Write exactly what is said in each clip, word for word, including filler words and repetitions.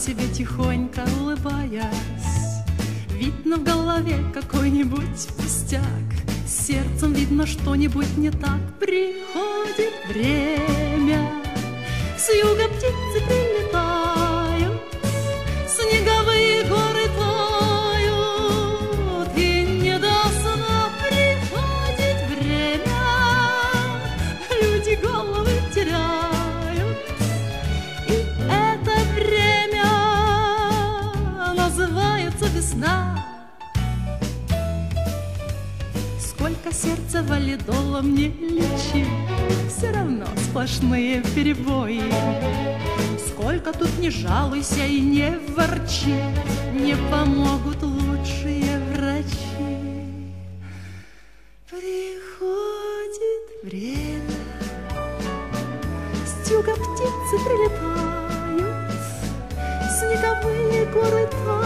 тебе тихонько улыбаясь. Видно в голове какой-нибудь пустяк, с сердцем видно что-нибудь не так. Приходит время, с юга птицы прилетают, снеговые горы тают, и не до сна приходит время, люди головы теряют, и это время называется весна. Сколько сердца валидолом не лечи, все равно сплошные перебои. Сколько тут не жалуйся и не ворчи, не помогут лучшие врачи. Приходит время, с юга птицы прилетают, снеговые горы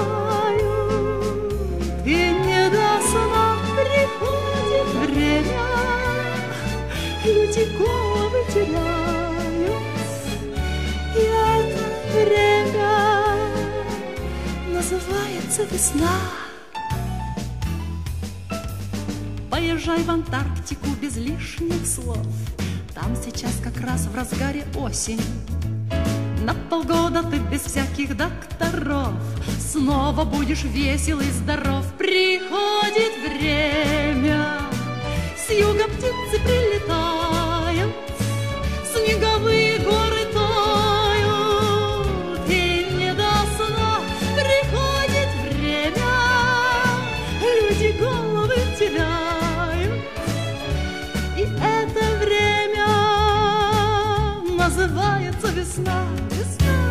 тают, и не до сна приходит время, люди головы теряют, и это время называется весна. Поезжай в Антарктику без лишних слов, там сейчас как раз в разгаре осень. На полгода ты без всяких докторов снова будешь весел и здоров. Приходит время, с юга птицы прилетают, снеговые горы тают, и не до сна приходит время, люди головы теряют, и это время называется весна. Весна.